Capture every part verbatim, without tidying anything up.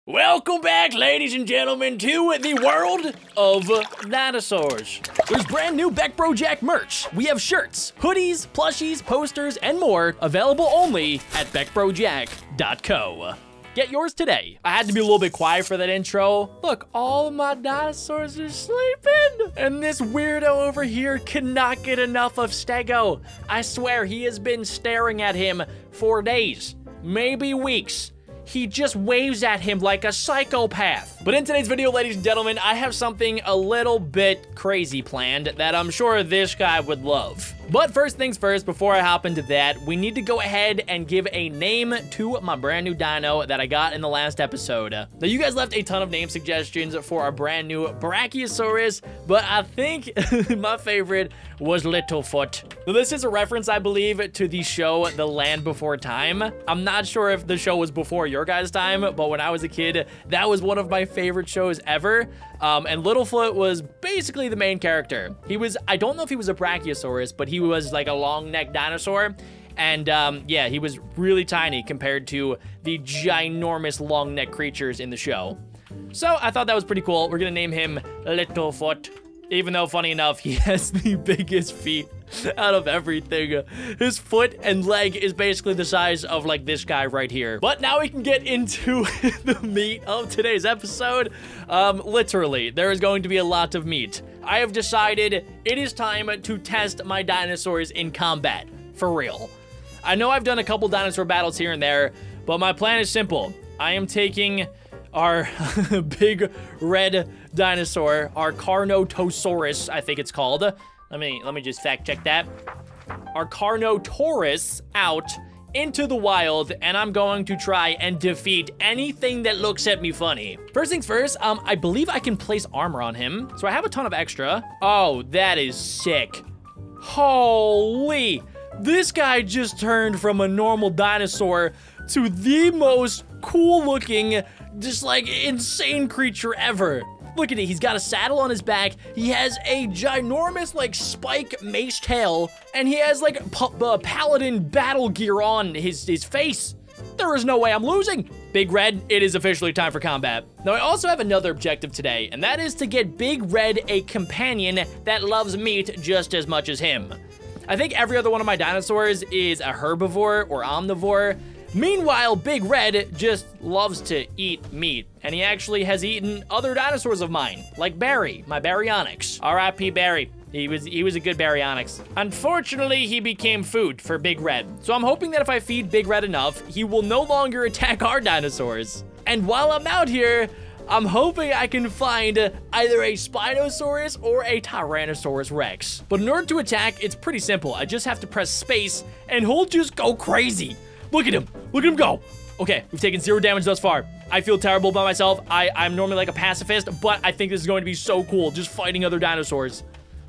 Welcome back, ladies and gentlemen, to the world of dinosaurs. There's brand new BeckBroJack merch. We have shirts, hoodies, plushies, posters, and more available only at beck bro jack dot co. Get yours today. I had to be a little bit quiet for that intro. Look, all of my dinosaurs are sleeping. And this weirdo over here cannot get enough of Stego. I swear he has been staring at him for days, maybe weeks. He just waves at him like a psychopath. But in today's video, ladies and gentlemen, I have something a little bit crazy planned that I'm sure this guy would love. But first things first, before I hop into that, we need to go ahead and give a name to my brand new dino that I got in the last episode. Now, you guys left a ton of name suggestions for our brand new Brachiosaurus, but I think my favorite was Littlefoot. Now, this is a reference, I believe, to the show The Land Before Time. I'm not sure if the show was before your guys' time, but when I was a kid, that was one of my favorite shows ever. Um, and Littlefoot was basically the main character. He was, I don't know if he was a Brachiosaurus, but he was like a long-necked dinosaur. And um, yeah, he was really tiny compared to the ginormous long-necked creatures in the show. So I thought that was pretty cool. We're gonna name him Littlefoot. Even though, funny enough, he has the biggest feet out of everything. His foot and leg is basically the size of, like, this guy right here. But now we can get into the meat of today's episode. Um, literally, there is going to be a lot of meat. I have decided it is time to test my dinosaurs in combat. For real. I know I've done a couple dinosaur battles here and there, but my plan is simple. I am taking our big red dinosaur, our Carnotaurus, I think it's called. Let me let me just fact check that. Our Carnotaurus out into the wild, and I'm going to try and defeat anything that looks at me funny. First things first, um, I believe I can place armor on him, so I have a ton of extra. Oh, that is sick. Holy, this guy just turned from a normal dinosaur to the most cool looking, just like insane creature ever. Look at it, he's got a saddle on his back, he has a ginormous like spike mace tail, and he has like uh, paladin battle gear on his, his face. There is no way I'm losing. Big Red, it is officially time for combat. Now I also have another objective today, and that is to get Big Red a companion that loves meat just as much as him. I think every other one of my dinosaurs is a herbivore or omnivore. Meanwhile, Big Red just loves to eat meat, and he actually has eaten other dinosaurs of mine, like Barry, my Baryonyx. R I P Barry. He was he was a good Baryonyx. Unfortunately, he became food for Big Red, so I'm hoping that if I feed Big Red enough, he will no longer attack our dinosaurs. And while I'm out here, I'm hoping I can find either a Spinosaurus or a Tyrannosaurus Rex. But in order to attack, it's pretty simple. I just have to press space, and he'll just go crazy. Look at him. Look at him go. Okay, we've taken zero damage thus far. I feel terrible about myself. I, I'm normally like a pacifist, but I think this is going to be so cool, just fighting other dinosaurs.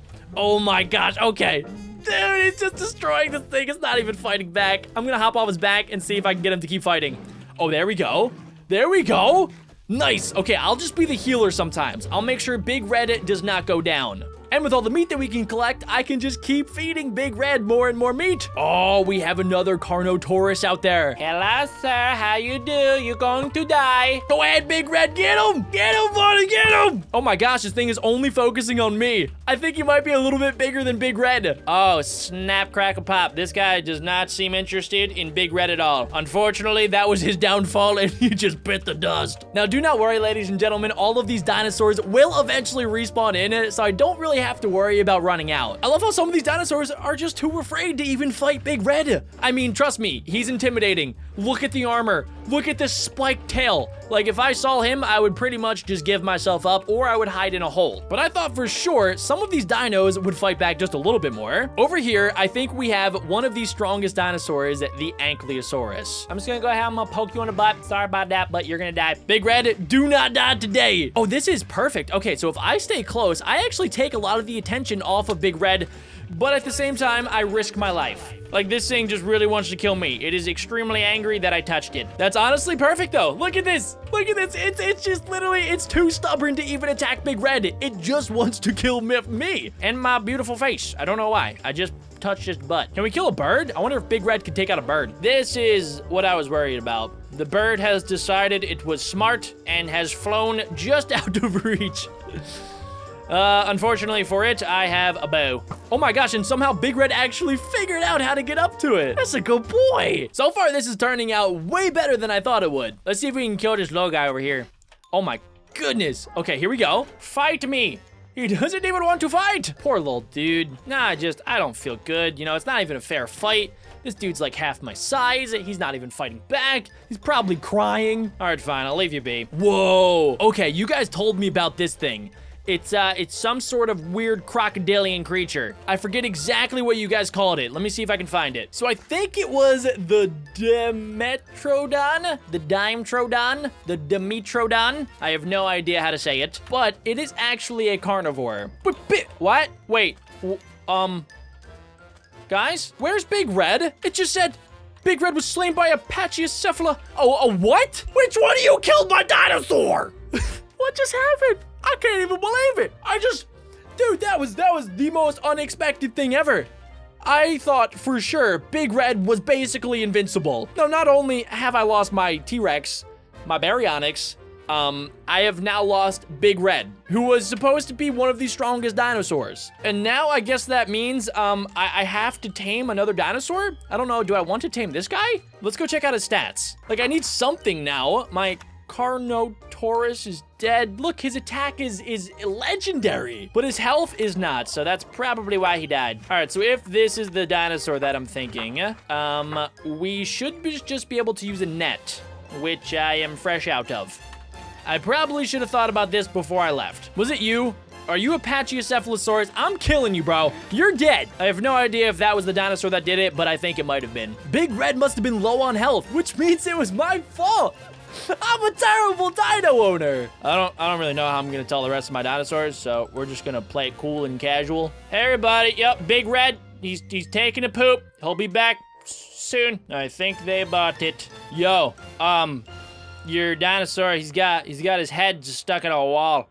Oh my gosh, okay. Dude, he's just destroying this thing. It's not even fighting back. I'm gonna hop off his back and see if I can get him to keep fighting. Oh, there we go. There we go. Nice. Okay, I'll just be the healer sometimes. I'll make sure Big Red does not go down. And with all the meat that we can collect, I can just keep feeding Big Red more and more meat. Oh, we have another Carnotaurus out there. Hello, sir. How you do? You're going to die. Go ahead, Big Red. Get him. Get him, buddy. Get him. Oh my gosh, this thing is only focusing on me. I think he might be a little bit bigger than Big Red. Oh, snap, crackle, pop. This guy does not seem interested in Big Red at all. Unfortunately, that was his downfall, and he just bit the dust. Now, do not worry, ladies and gentlemen. All of these dinosaurs will eventually respawn in it, so I don't really have to worry about running out. I love how some of these dinosaurs are just too afraid to even fight Big Red. I mean, trust me, he's intimidating. Look at the armor. Look at this spiked tail. Like, if I saw him, I would pretty much just give myself up, or I would hide in a hole. But I thought for sure some of these dinos would fight back just a little bit more. Over here, I think we have one of the strongest dinosaurs, the Ankylosaurus. I'm just gonna go ahead, I'm gonna poke you in the butt. Sorry about that, but you're gonna die. Big Red, do not die today. Oh, this is perfect. Okay, so if I stay close, I actually take a lot of the attention off of Big Red, but at the same time, I risk my life. Like, this thing just really wants to kill me. It is extremely angry that I touched it. That's honestly perfect, though. Look at this. Look at this. It's, it's just literally, it's too stubborn to even attack Big Red. It just wants to kill me, me and my beautiful face. I don't know why. I just touch his butt. Can we kill a bird? I wonder if Big Red could take out a bird. This is what I was worried about. The bird has decided it was smart and has flown just out of reach. Uh, unfortunately for it, I have a bow. Oh my gosh, and somehow Big Red actually figured out how to get up to it. That's a good boy. So far, this is turning out way better than I thought it would. Let's see if we can kill this little guy over here. Oh my goodness. Okay, here we go. Fight me. He doesn't even want to fight. Poor little dude. Nah, just, I don't feel good. You know, it's not even a fair fight. This dude's like half my size. He's not even fighting back. He's probably crying. All right, fine, I'll leave you be. Whoa. Okay, you guys told me about this thing. It's, uh, it's some sort of weird crocodilian creature. I forget exactly what you guys called it. Let me see if I can find it. So I think it was the Dimetrodon, the Dimetrodon, the Dimetrodon. I have no idea how to say it, but it is actually a carnivore. But, what? Wait, um, guys, where's Big Red? It just said Big Red was slain by a Pachycephala. Oh, a what? Which one of you killed my dinosaur? What just happened? I can't even believe it. I just, dude, that was, that was the most unexpected thing ever. I thought for sure Big Red was basically invincible. No, not only have I lost my T-Rex, my Baryonyx, um, I have now lost Big Red, who was supposed to be one of the strongest dinosaurs. And now I guess that means, um, I, I have to tame another dinosaur? I don't know, do I want to tame this guy? Let's go check out his stats. Like, I need something now. My Carnotaurus is dead. Look, his attack is is legendary, but his health is not, so that's probably why he died. All right, so if this is the dinosaur that I'm thinking, um, we should be, just be able to use a net, which I am fresh out of. I probably should have thought about this before I left. Was it you? Are you a Pachycephalosaurus? I'm killing you, bro. You're dead. I have no idea if that was the dinosaur that did it, but I think it might have been. Big Red must have been low on health, which means it was my fault. I'm a terrible dino owner. I don't I don't really know how I'm gonna tell the rest of my dinosaurs, so we're just gonna play it cool and casual. Hey everybody, yep, Big Red, he's he's taking a poop. He'll be back soon. I think they bought it. Yo, um, your dinosaur, he's got he's got his head just stuck in a wall.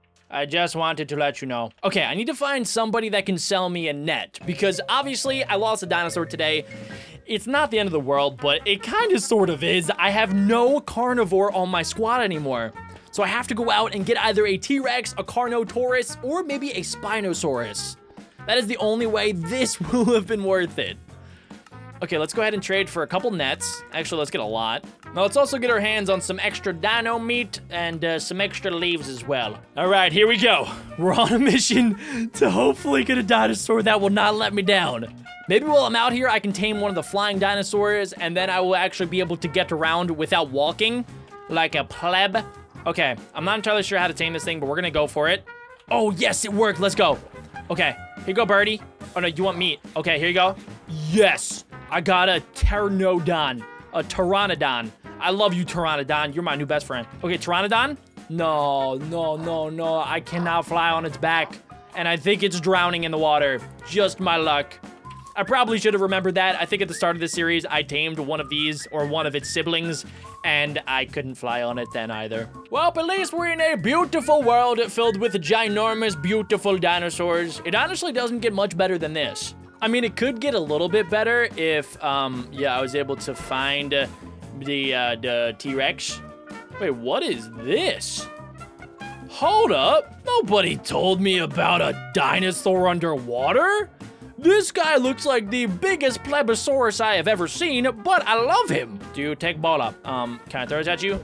I just wanted to let you know. Okay, I need to find somebody that can sell me a net, because obviously I lost a dinosaur today. It's not the end of the world, but it kind of sort of is. I have no carnivore on my squad anymore. So I have to go out and get either a T-Rex, a Carnotaurus, or maybe a Spinosaurus. That is the only way this will have been worth it. Okay, let's go ahead and trade for a couple nets. Actually, let's get a lot. Now, let's also get our hands on some extra dino meat and uh, some extra leaves as well. All right, here we go. We're on a mission to hopefully get a dinosaur that will not let me down. Maybe while I'm out here, I can tame one of the flying dinosaurs, and then I will actually be able to get around without walking, like a pleb. Okay, I'm not entirely sure how to tame this thing, but we're gonna go for it. Oh, yes, it worked. Let's go. Okay, here you go, birdie. Oh, no, you want meat. Okay, here you go. Yes, I got a Pteranodon, a Pteranodon. I love you, Pteranodon. You're my new best friend. Okay, Pteranodon? No, no, no, no. I cannot fly on its back, and I think it's drowning in the water. Just my luck. I probably should have remembered that. I think at the start of this series, I tamed one of these, or one of its siblings, and I couldn't fly on it then either. Well, at least we're in a beautiful world filled with ginormous, beautiful dinosaurs. It honestly doesn't get much better than this. I mean, it could get a little bit better if, um, yeah, I was able to find uh, the, uh, the T-Rex. Wait, what is this? Hold up. Nobody told me about a dinosaur underwater. This guy looks like the biggest plebosaurus I have ever seen, but I love him. Do you take ball up? Um, can I throw it at you?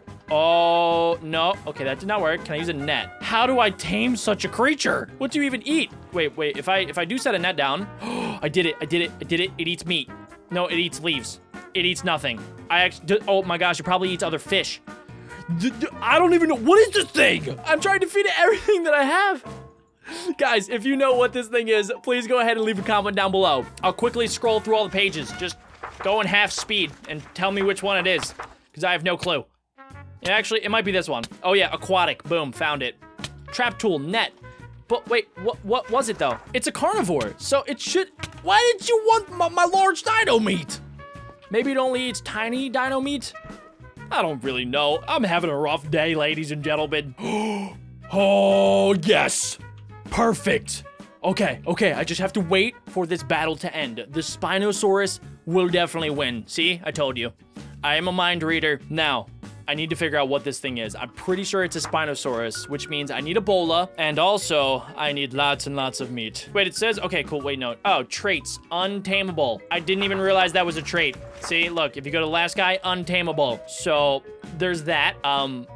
Oh, no. Okay, that did not work. Can I use a net? How do I tame such a creature? What do you even eat? Wait, wait, if I if I do set a net down, I did it, I did it, I did it. It eats meat. No, it eats leaves. It eats nothing. I actually, oh my gosh, it probably eats other fish. D d I don't even know, what is this thing? I'm trying to feed it everything that I have. Guys, if you know what this thing is, please go ahead and leave a comment down below. I'll quickly scroll through all the pages. Just go in half speed and tell me which one it is, because I have no clue. Yeah, actually, it might be this one. Oh yeah, aquatic. Boom, found it. Trap tool, net. But wait, what what was it though? It's a carnivore, so it should... Why did you want my, my large dino meat? Maybe it only eats tiny dino meat? I don't really know. I'm having a rough day, ladies and gentlemen. Oh, yes. Perfect. Okay, okay, I just have to wait for this battle to end. The Spinosaurus will definitely win. See, I told you. I am a mind reader. Now, I need to figure out what this thing is. I'm pretty sure it's a Spinosaurus, which means I need a bola, and also I need lots and lots of meat. Wait, it says, okay, cool, wait, no. Oh, traits, untamable. I didn't even realize that was a trait. See, look, if you go to the last guy, untamable. So, there's that. Um,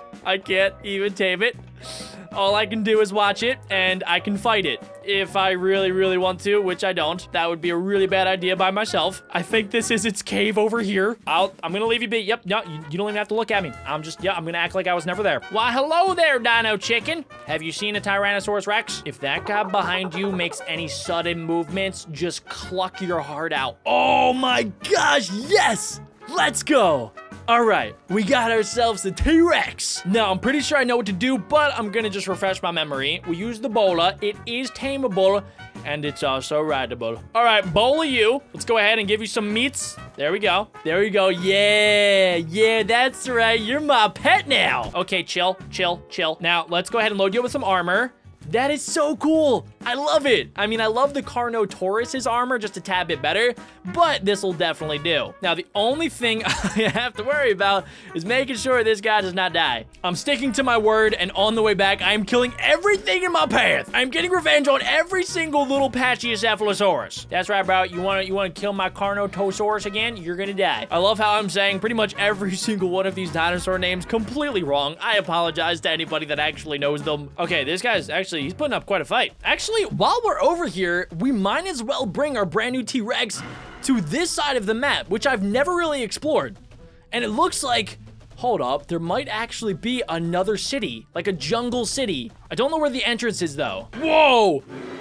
I can't even tame it. All I can do is watch it, and I can fight it. If I really, really want to, which I don't. That would be a really bad idea by myself. I think this is its cave over here. I'll, I'm gonna leave you be. Yep, no, you, you don't even have to look at me. I'm just, yeah, I'm gonna act like I was never there. Why, hello there, Dino Chicken. Have you seen a Tyrannosaurus Rex? If that guy behind you makes any sudden movements, just cluck your heart out. Oh my gosh, yes! Let's go! All right, we got ourselves a T-Rex. Now, I'm pretty sure I know what to do, but I'm gonna just refresh my memory. We use the bola. It is tameable, and it's also rideable. All right, bola you. Let's go ahead and give you some meats. There we go. There we go. Yeah, yeah, that's right. You're my pet now. Okay, chill, chill, chill. Now, let's go ahead and load you up with some armor. That is so cool. I love it. I mean, I love the Carnotaurus's armor just a tad bit better, but this will definitely do. Now, the only thing I have to worry about is making sure this guy does not die. I'm sticking to my word, and on the way back, I am killing everything in my path. I'm getting revenge on every single little Pachycephalosaurus. That's right, bro. You want to you want to kill my Carnotaurus again? You're gonna die. I love how I'm saying pretty much every single one of these dinosaur names completely wrong. I apologize to anybody that actually knows them. Okay, this guy's actually he's putting up quite a fight. Actually, while we're over here, we might as well bring our brand new T-Rex to this side of the map, which I've never really explored. And it looks like, hold up, there might actually be another city, like a jungle city. I don't know where the entrance is though. Whoa,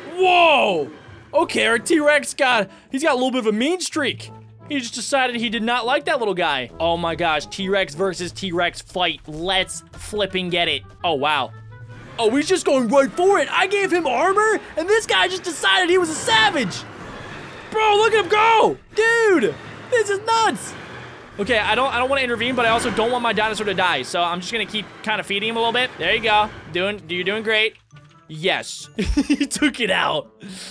whoa. Okay, our T-Rex got, he's got a little bit of a mean streak. He just decided he did not like that little guy. Oh my gosh, T-Rex versus T-Rex fight. Let's flipping get it. Oh, wow. Oh, he's just going right for it. I gave him armor, and this guy just decided he was a savage. Bro, look at him go. Dude, this is nuts. Okay, I don't I don't want to intervene, but I also don't want my dinosaur to die, so I'm just going to keep kind of feeding him a little bit. There you go. Doing, you're doing great. Yes. He took it out.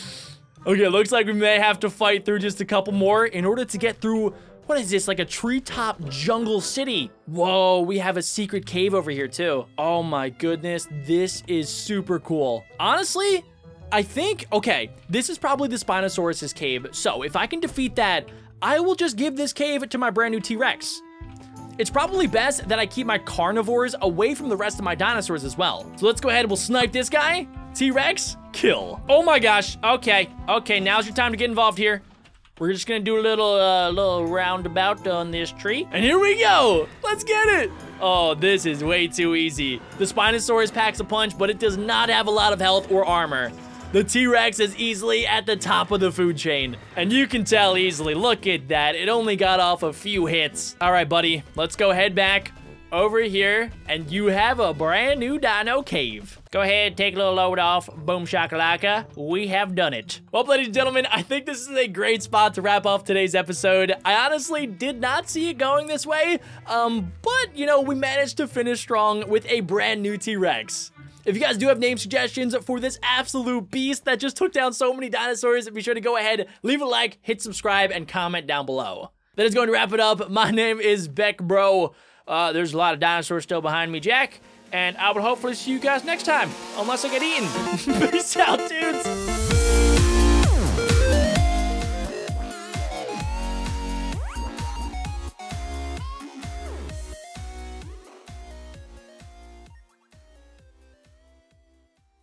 Okay, looks like we may have to fight through just a couple more in order to get through. What is this, like a treetop jungle city? Whoa, we have a secret cave over here too. Oh my goodness, this is super cool. Honestly, I think, okay, this is probably the Spinosaurus's cave. So if I can defeat that, I will just give this cave to my brand new T-Rex. It's probably best that I keep my carnivores away from the rest of my dinosaurs as well. So let's go ahead and we'll snipe this guy. T-Rex, kill. Oh my gosh, okay, okay, now's your time to get involved here. We're just gonna do a little, uh, little roundabout on this tree. And here we go. Let's get it. Oh, this is way too easy. The Spinosaurus packs a punch, but it does not have a lot of health or armor. The T-Rex is easily at the top of the food chain. And you can tell easily, look at that. It only got off a few hits. All right, buddy, let's go head back over here, and you have a brand new dino cave. Go ahead, take a little load off. Boom shakalaka. We have done it. Well, ladies and gentlemen, I think this is a great spot to wrap off today's episode. I honestly did not see it going this way, um, but, you know, we managed to finish strong with a brand new T-Rex. If you guys do have name suggestions for this absolute beast that just took down so many dinosaurs, be sure to go ahead, leave a like, hit subscribe, and comment down below. That is going to wrap it up. My name is Beck Bro. Uh, there's a lot of dinosaurs still behind me, Jack. And I will hopefully see you guys next time. Unless I get eaten. Peace out, dudes.